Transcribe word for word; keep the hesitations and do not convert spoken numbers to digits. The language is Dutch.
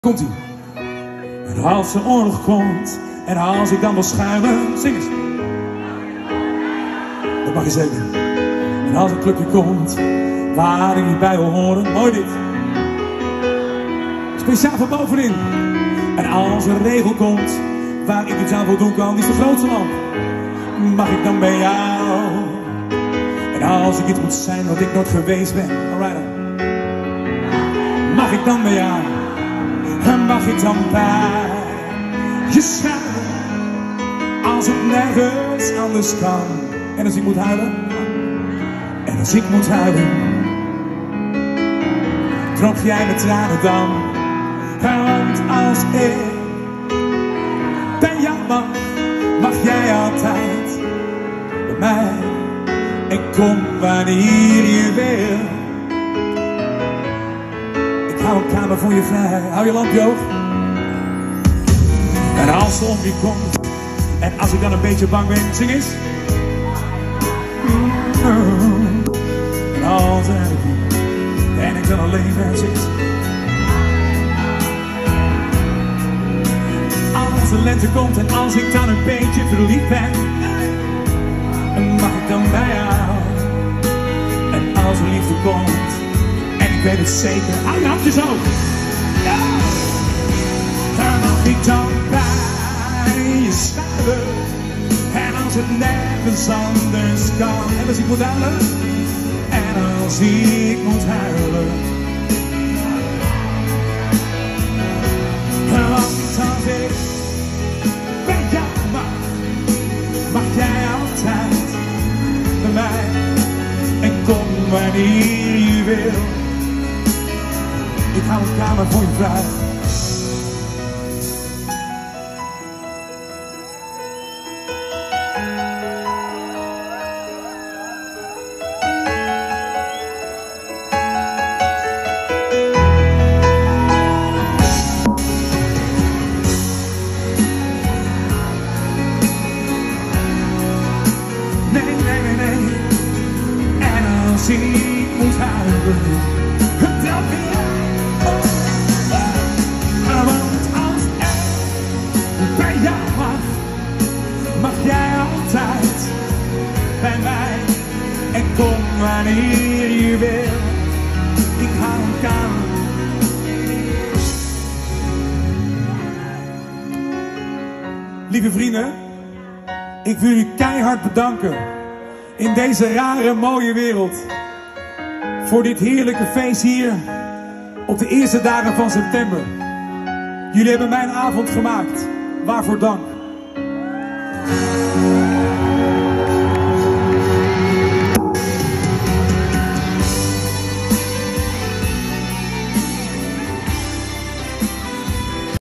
Komt-ie. En als de oorlog komt, en als ik dan wil schuilen, zing eens. Dat mag je zeker. En als een clubje komt, waar ik niet bij wil horen, mooi dit. Speciaal van bovenin. En als een regel komt, waar ik iets aan voldoen kan, die is de grootste lamp. Mag ik dan bij jou? En als ik iets moet zijn wat ik nooit geweest ben, alright dan. Mag ik dan bij jou? En mag ik dan bij je schuilen, als het nergens anders kan. En als ik moet huilen, en als ik moet huilen, drop jij met tranen dan. Want als ik bij jou mag, mag jij altijd bij mij. En kom wanneer je wil. Ik hou een kamer voor je vrij. Hou je lampje hoog. En als de onweer komt, en als ik dan een beetje bang ben, zing eens. En als er en ik dan alleen ben, zing eens. Als de lente komt en als ik dan een beetje verliefd ben, mag ik dan bij jou. En als er liefde komt, en ik weet het zeker, hou je handjes ook. Ja. Dan mag ik dan bij je schuilen. En als het nergens anders kan. En als ik moet huilen. En als ik moet huilen. En als ik bij jou mag, mag jij altijd bij mij. En kom wanneer je wil. Ik hou een kamer voor je vrij. Nee, nee, nee, nee. En als ik moet huilen, dan ben jij. Bij jou mag, mag jij altijd bij mij. En kom wanneer je wil. Ik hou een kamer. Lieve vrienden, ik wil u keihard bedanken in deze rare mooie wereld voor dit heerlijke feest hier op de eerste dagen van september. Jullie hebben mijn avond gemaakt. Waarvoor dank.